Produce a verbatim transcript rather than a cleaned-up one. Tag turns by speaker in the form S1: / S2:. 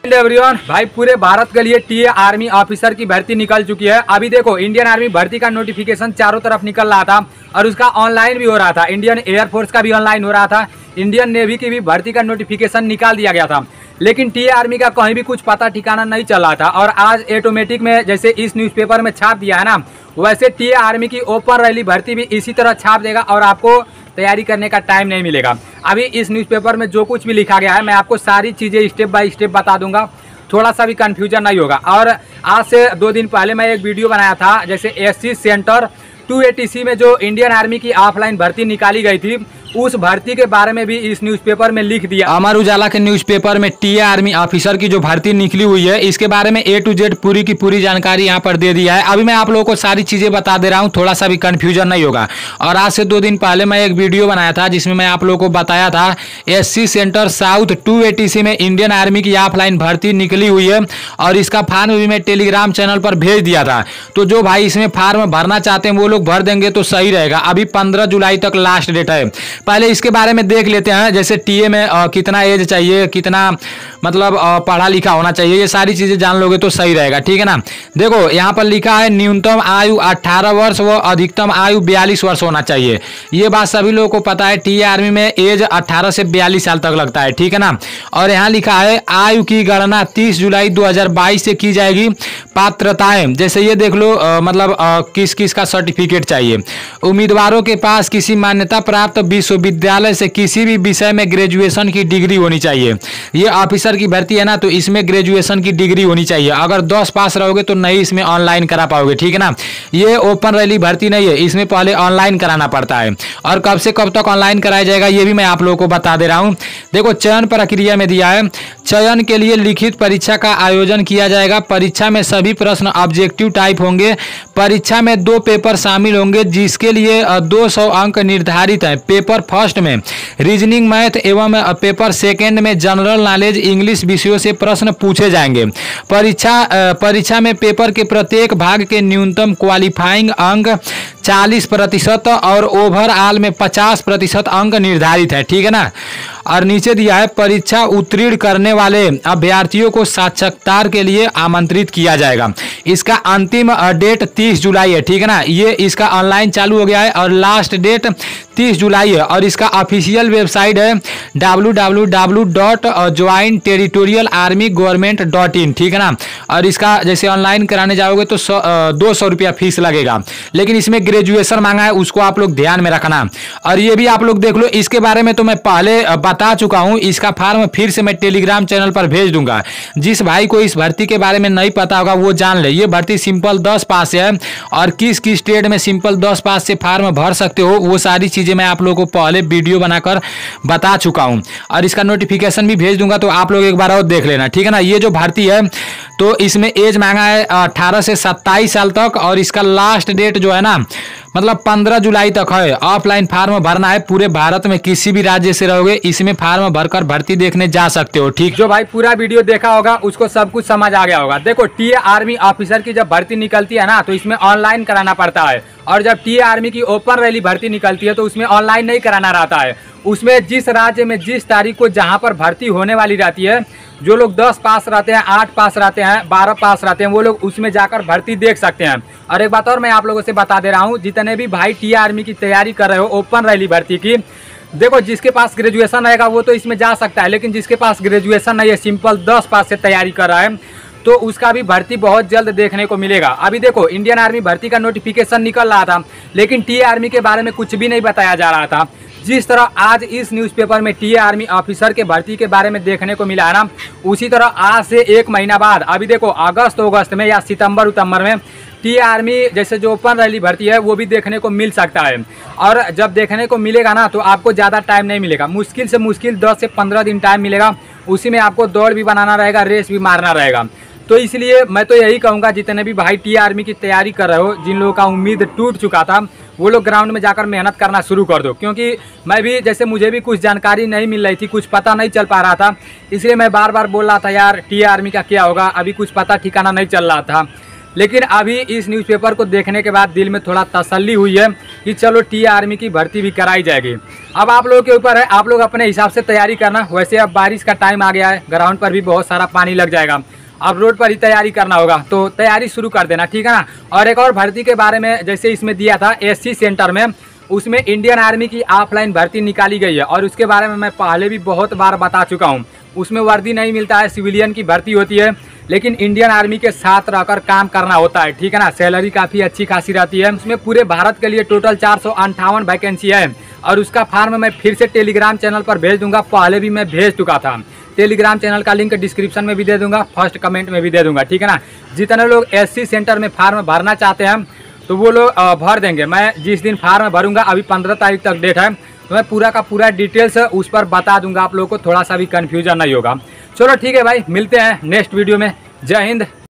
S1: Everyone, भाई पूरे भारत के लिए टी ए आर्मी ऑफिसर की भर्ती निकल चुकी है। अभी देखो इंडियन आर्मी भर्ती का नोटिफिकेशन चारों तरफ निकल रहा था और उसका ऑनलाइन भी हो रहा था। इंडियन एयरफोर्स का भी ऑनलाइन हो रहा था, इंडियन नेवी की भी भर्ती का नोटिफिकेशन निकाल दिया गया था, लेकिन टी ए आर्मी का कहीं भी कुछ पता ठिकाना नहीं चल रहा था। और आज ऑटोमेटिक में जैसे इस न्यूज़पेपर में छाप दिया है ना, वैसे टी ए आर्मी की ओपन रैली भर्ती भी इसी तरह छाप देगा और आपको तैयारी करने का टाइम नहीं मिलेगा। अभी इस न्यूज़पेपर में जो कुछ भी लिखा गया है मैं आपको सारी चीज़ें स्टेप बाय स्टेप बता दूंगा, थोड़ा सा भी कन्फ्यूजन नहीं होगा। और आज से दो दिन पहले मैं एक वीडियो बनाया था, जैसे S C centre two A T C में जो इंडियन आर्मी की ऑफलाइन भर्ती निकाली गई थी, उस भर्ती के बारे में भी इस न्यूज़पेपर में लिख दिया। अमर उजाला के न्यूज़पेपर में टी ए आर्मी ऑफिसर की जो भर्ती निकली हुई है, इसके बारे में ए टू जेड पूरी की पूरी जानकारी यहाँ पर दे दिया है। अभी मैं आप लोगों को सारी चीजें बता दे रहा हूँ, थोड़ा सा भी कंफ्यूजन नहीं होगा। और आज से दो दिन पहले मैं एक वीडियो बनाया था जिसमें मैं आप लोगों को बताया था S C centre south two A T C में इंडियन आर्मी की ऑफलाइन भर्ती निकली हुई है और इसका फॉर्म भी मैं टेलीग्राम चैनल पर भेज दिया था। तो जो भाई इसमें फॉर्म भरना चाहते हैं वो लोग भर देंगे तो सही रहेगा। अभी पंद्रह जुलाई तक लास्ट डेट है। पहले इसके बारे में देख लेते हैं, जैसे टीए में आ, कितना एज चाहिए, कितना मतलब आ, पढ़ा लिखा होना चाहिए, ये सारी चीजें जान लोगे तो सही रहेगा, ठीक है ना। देखो यहाँ पर लिखा है न्यूनतम आयु अठारह वर्ष व अधिकतम आयु बयालीस वर्ष होना चाहिए। ये बात सभी लोगों को पता है, टीए आर्मी में एज अठारह से बयालीस साल तक लगता है, ठीक है ना। और यहाँ लिखा है आयु की गणना तीस जुलाई दो हजार बाईस से की जाएगी। पात्रताएं जैसे ये देख लो, आ, मतलब आ, किस किस का सर्टिफिकेट चाहिए। उम्मीदवारों के पास किसी मान्यता प्राप्त विश्वविद्यालय से किसी भी विषय में ग्रेजुएशन की डिग्री होनी चाहिए। ये ऑफिसर की भर्ती है ना, तो इसमें ग्रेजुएशन की डिग्री होनी चाहिए। अगर दस पास रहोगे तो नहीं इसमें ऑनलाइन करा पाओगे, ठीक है ना। ये ओपन रैली भर्ती नहीं है, इसमें पहले ऑनलाइन कराना पड़ता है। और कब से कब तक ऑनलाइन कराया जाएगा ये भी मैं आप लोगों को बता दे रहा हूँ। देखो चयन प्रक्रिया में दिया है, चयन के लिए लिखित परीक्षा का आयोजन किया जाएगा। परीक्षा में सभी प्रश्न ऑब्जेक्टिव टाइप होंगे। परीक्षा में दो पेपर शामिल होंगे जिसके लिए दो सौ अंक निर्धारित है। पेपर फर्स्ट में रीजनिंग, मैथ एवं पेपर सेकंड में जनरल नॉलेज इंग्लिश विषयों से प्रश्न पूछे जाएंगे। परीक्षा परीक्षा में पेपर के प्रत्येक भाग के न्यूनतम क्वालिफाइंग अंक चालीस प्रतिशत और ओवरऑल में पचास प्रतिशत अंक निर्धारित है, ठीक है ना। और नीचे दिया है परीक्षा उत्तीर्ण करने वाले अभ्यर्थियों को साक्षात्कार के लिए आमंत्रित किया जाएगा। इसका अंतिम डेट तीस जुलाई है, ठीक है ना। ये इसका ऑनलाइन चालू हो गया है और लास्ट डेट तीस जुलाई है। और इसका ऑफिशियल वेबसाइट है W W W dot joint territorial army government dot in, ठीक है ना। और इसका जैसे ऑनलाइन कराने जाओगे तो सौ दो सौ रुपया फीस लगेगा, लेकिन इसमें ग्रेजुएशन मांगा है, उसको आप लोग ध्यान में रखना। और ये भी आप लोग देख लो, इसके बारे में तो मैं पहले बता चुका हूं। इसका फॉर्म फिर से मैं टेलीग्राम चैनल पर भेज दूंगा। जिस भाई को इस भर्ती के बारे में नहीं पता होगा वो जान ले। ये भर्ती सिंपल दस पास है और किस किस स्टेट में सिंपल दस पास से फॉर्म भर सकते हो वो सारी चीजें मैं आप लोगों को पहले वीडियो बनाकर बता चुका हूं। और इसका नोटिफिकेशन भी भेज दूंगा, तो आप लोग एक बार और देख लेना, ठीक है ना। ये जो भर्ती है तो इसमें एज मांगा है अठारह से सत्ताईस साल तक और इसका लास्ट डेट जो है ना मतलब पंद्रह जुलाई तक है। ऑफलाइन फॉर्म भरना है। पूरे भारत में किसी भी राज्य से रहोगे इसमें फॉर्म भरकर भर्ती देखने जा सकते हो, ठीक। जो भाई पूरा वीडियो देखा होगा उसको सब कुछ समझ आ गया होगा। देखो टी ए आर्मी ऑफिसर की जब भर्ती निकलती है ना तो इसमें ऑनलाइन कराना पड़ता है, और जब टी ए आर्मी की ओपन रैली भर्ती निकलती है तो उसमें ऑनलाइन नहीं कराना रहता है। उसमें जिस राज्य में जिस तारीख को जहाँ पर भर्ती होने वाली रहती है, जो लोग दस पास रहते हैं, आठ पास रहते हैं, बारह पास रहते हैं, वो लोग उसमें जाकर भर्ती देख सकते हैं। और एक बात और मैं आप लोगों से बता दे रहा हूँ, जितने भी भाई टी ए आर्मी की तैयारी कर रहे हो ओपन रैली भर्ती की, देखो जिसके पास ग्रेजुएशन रहेगा वो तो इसमें जा सकता है, लेकिन जिसके पास ग्रेजुएशन नहीं है, सिंपल दस पास से तैयारी कर रहा है, तो उसका भी भर्ती बहुत जल्द देखने को मिलेगा। अभी देखो इंडियन आर्मी भर्ती का नोटिफिकेशन निकल रहा था, लेकिन टी ए आर्मी के बारे में कुछ भी नहीं बताया जा रहा था। जिस तरह आज इस न्यूज़पेपर में टी ए आर्मी ऑफिसर के भर्ती के बारे में देखने को मिला है ना, उसी तरह आज से एक महीना बाद अभी देखो अगस्त अगस्त में या सितंबर उतंबर में टी ए आर्मी जैसे जो ओपन रैली भर्ती है वो भी देखने को मिल सकता है। और जब देखने को मिलेगा ना तो आपको ज़्यादा टाइम नहीं मिलेगा, मुश्किल से मुश्किल दस से पंद्रह दिन टाइम मिलेगा। उसी में आपको दौड़ भी बनाना रहेगा, रेस भी मारना रहेगा। तो इसलिए मैं तो यही कहूँगा जितने भी भाई टी ए आर्मी की तैयारी कर रहे हो, जिन लोगों का उम्मीद टूट चुका था, वो लोग ग्राउंड में जाकर मेहनत करना शुरू कर दो। क्योंकि मैं भी जैसे मुझे भी कुछ जानकारी नहीं मिल रही थी, कुछ पता नहीं चल पा रहा था, इसलिए मैं बार बार बोल रहा था यार टी ए आर्मी का क्या होगा, अभी कुछ पता ठिकाना नहीं चल रहा था। लेकिन अभी इस न्यूज़पेपर को देखने के बाद दिल में थोड़ा तसल्ली हुई है कि चलो टी आर्मी की भर्ती भी कराई जाएगी। अब आप लोगों के ऊपर है, आप लोग अपने हिसाब से तैयारी करना। वैसे अब बारिश का टाइम आ गया है, ग्राउंड पर भी बहुत सारा पानी लग जाएगा, अब रोड पर ही तैयारी करना होगा, तो तैयारी शुरू कर देना, ठीक है ना। और एक और भर्ती के बारे में, जैसे इसमें दिया था एससी सेंटर में, उसमें इंडियन आर्मी की ऑफलाइन भर्ती निकाली गई है और उसके बारे में मैं पहले भी बहुत बार बता चुका हूँ। उसमें वर्दी नहीं मिलता है, सिविलियन की भर्ती होती है, लेकिन इंडियन आर्मी के साथ रहकर काम करना होता है, ठीक है ना। सैलरी काफ़ी अच्छी खासी रहती है। उसमें पूरे भारत के लिए टोटल चार सौ अंठावन वैकेंसी है और उसका फॉर्म मैं फिर से टेलीग्राम चैनल पर भेज दूंगा। पहले भी मैं भेज चुका था, टेलीग्राम चैनल का लिंक डिस्क्रिप्शन में भी दे दूंगा, फर्स्ट कमेंट में भी दे दूंगा, ठीक है ना। जितने लोग एससी सेंटर में फार्म भरना चाहते हैं तो वो लोग भर देंगे। मैं जिस दिन फार्म भरूंगा, अभी पंद्रह तारीख तक डेट है, तो मैं पूरा का पूरा डिटेल्स उस पर बता दूंगा, आप लोगों को थोड़ा सा भी कन्फ्यूजन नहीं होगा। चलो ठीक है भाई, मिलते हैं नेक्स्ट वीडियो में। जय हिंद।